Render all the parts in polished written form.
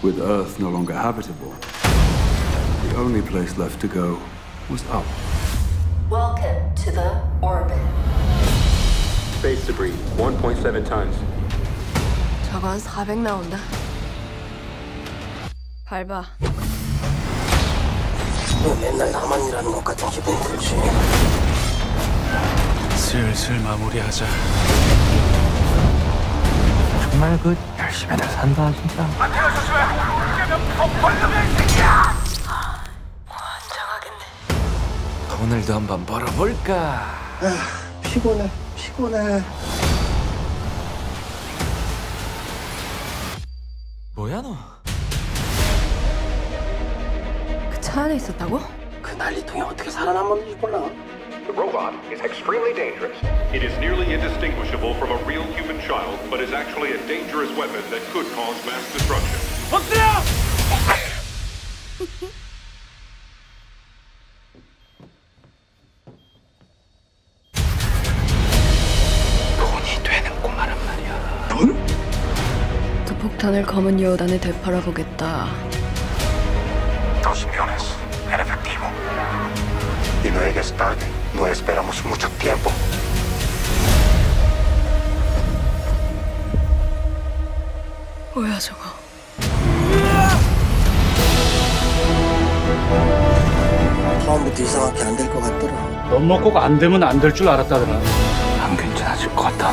With Earth no longer habitable, the only place left to go was up. Welcome to the orbit. Space debris, 1.7 tons. 저건 400 나온다. 밟아. 너 맨날 나만 일하는 것 같은 기분이 들지. 슬슬 마무리하자. 정말 열심히들 산다 진짜. 안돼요 조심해. 깨면 더 벌려면 이 새끼야. 환장하겠네. 오늘도 한번 벌어볼까? 피곤해. 뭐야 너? 그 차 안에 있었다고? 그 난리통에 어떻게 살아남았는지 몰라. The robot is extremely dangerous. It is nearly indistinguishable from a real human child, but is actually a dangerous weapon that could cause mass destruction. 돈이 되는 꼬마란 말이야. 돈? 그 폭탄을 검은 여우단에 되팔아 보겠다. Dos millones. En efectivo. Y no llegues tarde. No esperamos mucho tiempo. 뭐야 저거? 처음부터 이상하게 안 될 것 같더라. 넌 뭐 꼭 안 되면 안 될 줄 알았다더라. 안 괜찮아질 것 같다.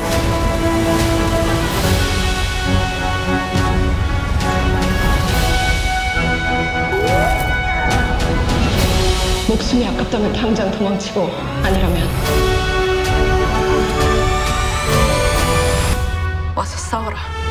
목숨이 아깝다면 당장 도망치고 아니라면 와서 싸워라.